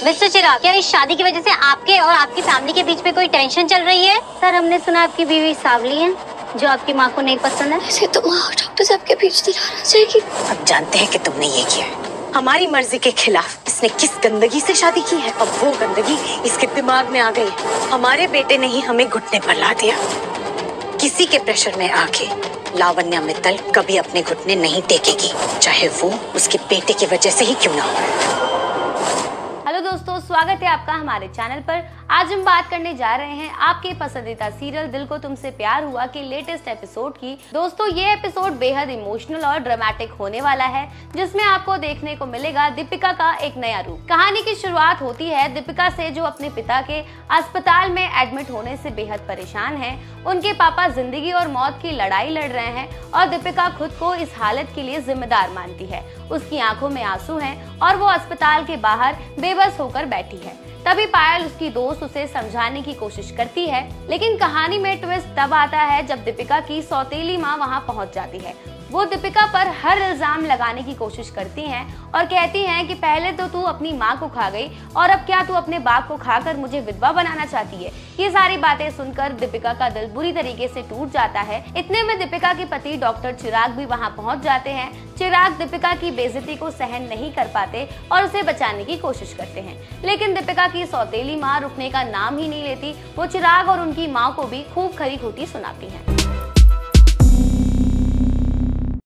Mister चिराग, क्या इस शादी की वजह से आपके और आपकी फैमिली के बीच में कोई टेंशन चल रही है? सर, हमने सुना आपकी बीवी सावली है जो आपकी माँ को नहीं पसंद है। ऐसे तो माँ और डॉक्टर साहब के बीच दरार आ जाएगी। अब जानते हैं कि तुमने ये किया है। हमारी मर्जी के खिलाफ इसने किस गंदगी से शादी की है। अब वो गंदगी इसके दिमाग में आ गई। हमारे बेटे ने ही हमें घुटने पर ला दिया। किसी के प्रेशर में आके लावण्या मित्तल कभी अपने घुटने नहीं टेकेगी, चाहे वो उसके बेटे की वजह से ही क्यों ना हो। हेलो दोस्तों, स्वागत है आपका हमारे चैनल पर। आज हम बात करने जा रहे हैं आपके पसंदीदा सीरियल दिल को तुमसे प्यार हुआ के लेटेस्ट एपिसोड की। दोस्तों, ये एपिसोड बेहद इमोशनल और ड्रामेटिक होने वाला है, जिसमें आपको देखने को मिलेगा दीपिका का एक नया रूप। कहानी की शुरुआत होती है दीपिका से, जो अपने पिता के अस्पताल में एडमिट होने से बेहद परेशान है। उनके पापा जिंदगी और मौत की लड़ाई लड़ रहे हैं और दीपिका खुद को इस हालत के लिए जिम्मेदार मानती है। उसकी आंखों में आंसू हैं और वो अस्पताल के बाहर बेबस होकर बैठी है। तभी पायल, उसकी दोस्त, उसे समझाने की कोशिश करती है, लेकिन कहानी में ट्विस्ट तब आता है जब दीपिका की सौतेली माँ वहाँ पहुँच जाती है। वो दीपिका पर हर इल्जाम लगाने की कोशिश करती हैं और कहती हैं कि पहले तो तू अपनी माँ को खा गई और अब क्या तू अपने बाप को खाकर मुझे विधवा बनाना चाहती है। ये सारी बातें सुनकर दीपिका का दिल बुरी तरीके से टूट जाता है। इतने में दीपिका के पति डॉक्टर चिराग भी वहाँ पहुँच जाते हैं। चिराग दीपिका की बेइज्जती को सहन नहीं कर पाते और उसे बचाने की कोशिश करते हैं, लेकिन दीपिका की सौतेली माँ रुकने का नाम ही नहीं लेती। वो चिराग और उनकी माँ को भी खूब खरी खोटी सुनाती है।